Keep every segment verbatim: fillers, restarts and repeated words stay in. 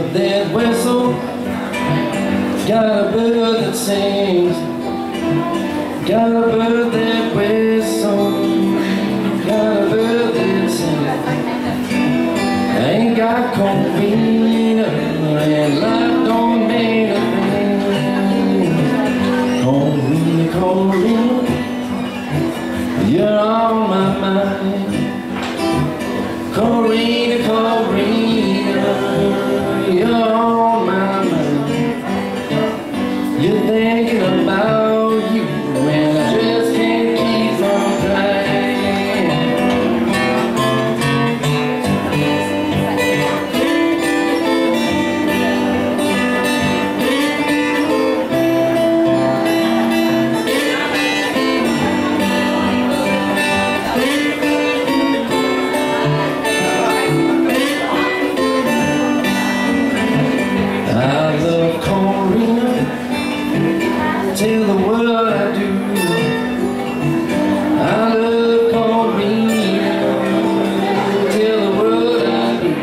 with that whistle. Got a bird that sings. Got a bird that whistle. Got a bird that sings. I ain't got cocaine and life don't mean a thing. Corrina, Corrina, you're on my mind. Corrina, Corrina, you're on my mind. You're thinking about you and I just can't keep on crying. I love Corrina, tell the world I do. I love Corrina, tell the world I do.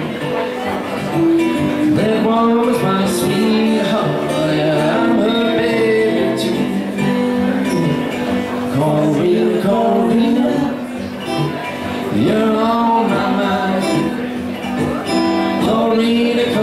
That woman's my sweetheart, and I'm her baby too. Corrina, Corrina, you're on my mind. Corrina,